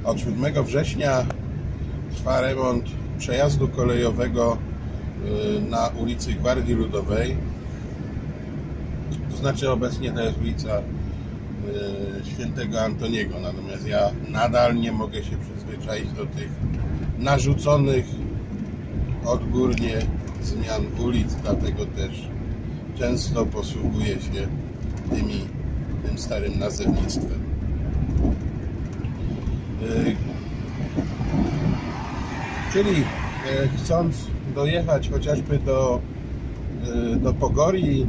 Od 7 września trwa remont przejazdu kolejowego na ulicy Gwardii Ludowej. To znaczy obecnie to jest ulica Świętego Antoniego, natomiast ja nadal nie mogę się przyzwyczaić do tych narzuconych odgórnie zmian ulic, dlatego też często posługuję się tym starym nazewnictwem. Czyli chcąc dojechać chociażby do Pogorii,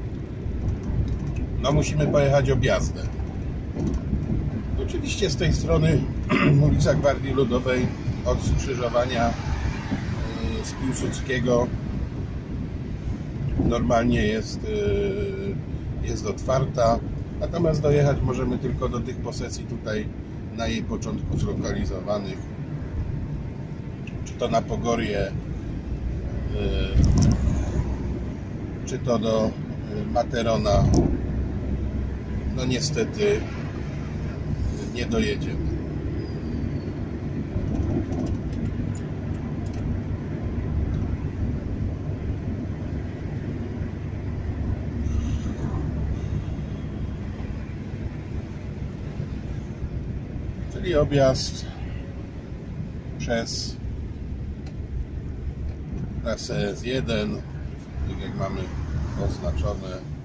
no musimy pojechać objazdem. Oczywiście z tej strony ulica Gwardii Ludowej od skrzyżowania z Piłsudskiego normalnie jest otwarta, natomiast dojechać możemy tylko do tych posesji tutaj na jej początku zlokalizowanych, czy to na Pogorię, czy to do Materona. No niestety nie dojedziemy. Czyli objazd przez trasę S1, tak jak mamy oznaczone.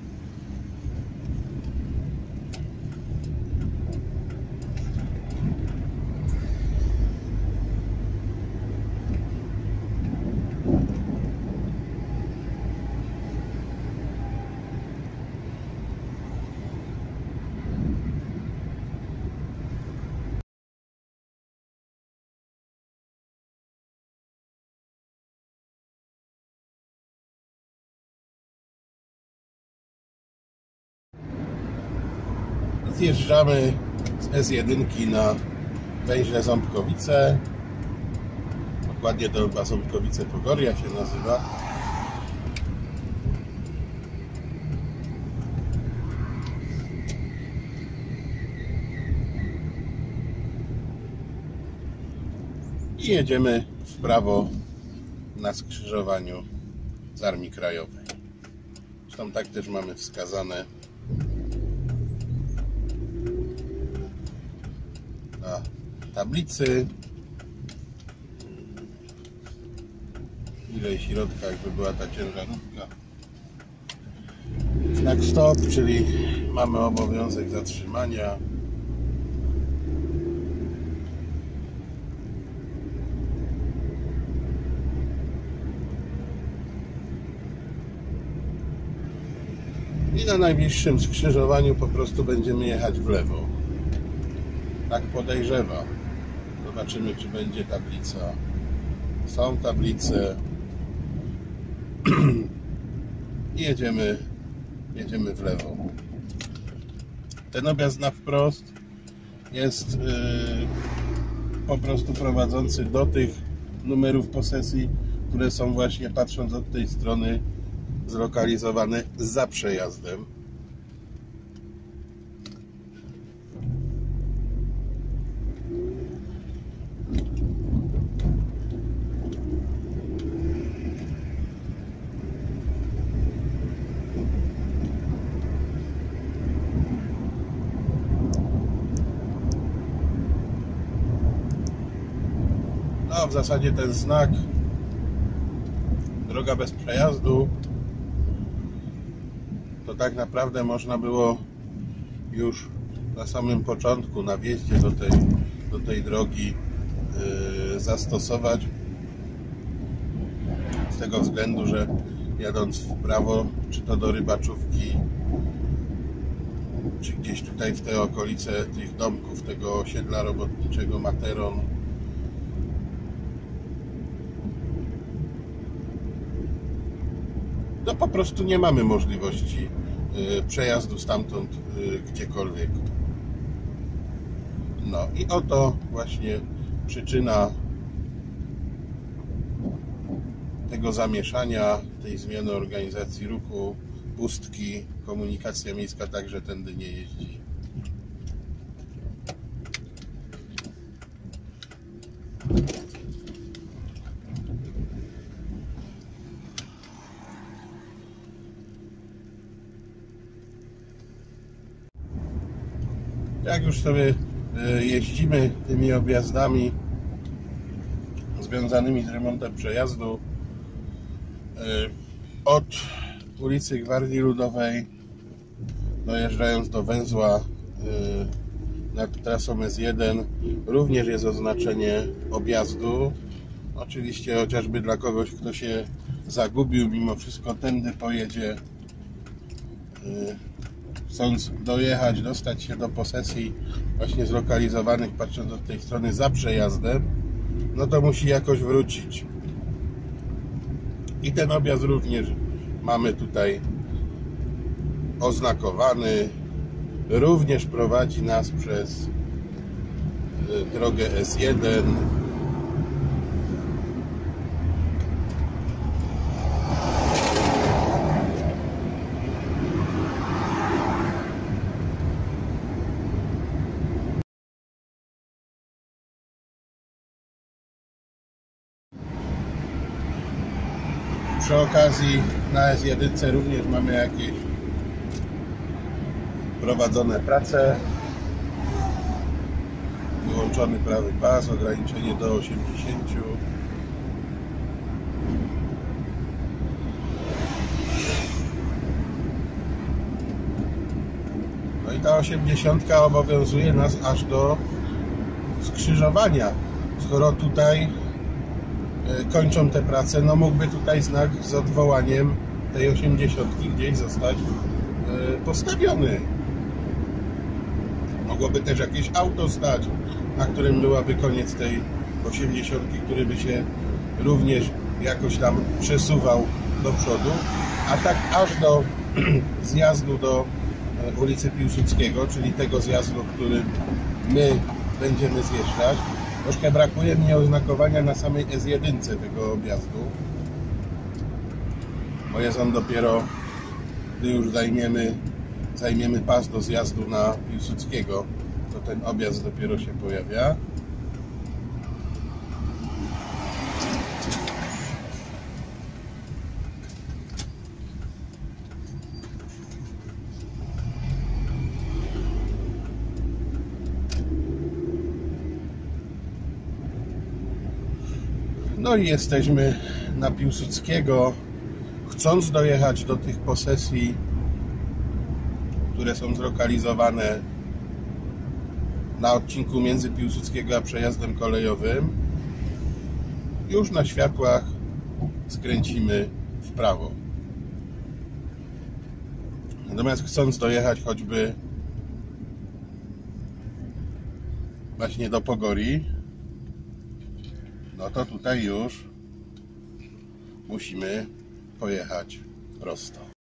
Zjeżdżamy z S1 na węźle Ząbkowice. Dokładnie to chyba Ząbkowice Pogoria się nazywa. I jedziemy w prawo na skrzyżowaniu z Armii Krajowej. Zresztą tak też mamy wskazane na tablicy. Ile środka, jakby była ta ciężarówka. Znak stop, czyli mamy obowiązek zatrzymania. I na najbliższym skrzyżowaniu po prostu będziemy jechać w lewo. Tak podejrzewam. Zobaczymy, czy będzie tablica. Są tablice. I jedziemy w lewo. Ten objazd na wprost jest po prostu prowadzący do tych numerów posesji, które są właśnie, patrząc od tej strony, zlokalizowane za przejazdem. No, w zasadzie ten znak droga bez przejazdu to tak naprawdę można było już na samym początku, na wjeździe do tej drogi zastosować, z tego względu, że jadąc w prawo, czy to do Rybaczówki, czy gdzieś tutaj w te okolice tych domków, tego osiedla robotniczego Materon, no po prostu nie mamy możliwości przejazdu stamtąd gdziekolwiek. No i oto właśnie przyczyna tego zamieszania, tej zmiany organizacji ruchu, pustki. Komunikacja miejska także tędy nie jeździ. Jak już sobie jeździmy tymi objazdami związanymi z remontem przejazdu od ulicy Gwardii Ludowej, dojeżdżając do węzła nad trasą S1, również jest oznaczenie objazdu. Oczywiście chociażby dla kogoś, kto się zagubił, mimo wszystko tędy pojedzie, chcąc dojechać, dostać się do posesji właśnie zlokalizowanych, patrząc od tej strony za przejazdem, no to musi jakoś wrócić. I ten objazd również mamy tutaj oznakowany. Również prowadzi nas przez drogę S1. Przy okazji na S1 również mamy jakieś prowadzone prace. Wyłączony prawy pas, ograniczenie do 80. No i ta 80 obowiązuje nas aż do skrzyżowania. Skoro tutaj kończą te prace, no mógłby tutaj znak z odwołaniem tej 80 gdzieś zostać postawiony. Mogłoby też jakieś auto stać, na którym byłaby koniec tej 80, który by się również jakoś tam przesuwał do przodu, a tak aż do zjazdu do ulicy Piłsudskiego, czyli tego zjazdu, którym my będziemy zjeżdżać. Troszkę brakuje mi oznakowania na samej S1 tego objazdu, bo jest on dopiero, gdy już zajmiemy pas do zjazdu na Piłsudskiego, to ten objazd dopiero się pojawia. No i jesteśmy na Piłsudskiego. Chcąc dojechać do tych posesji, które są zlokalizowane na odcinku między Piłsudskiego a przejazdem kolejowym, już na światłach skręcimy w prawo. Natomiast chcąc dojechać choćby właśnie do Pogori, no to tutaj już musimy pojechać prosto.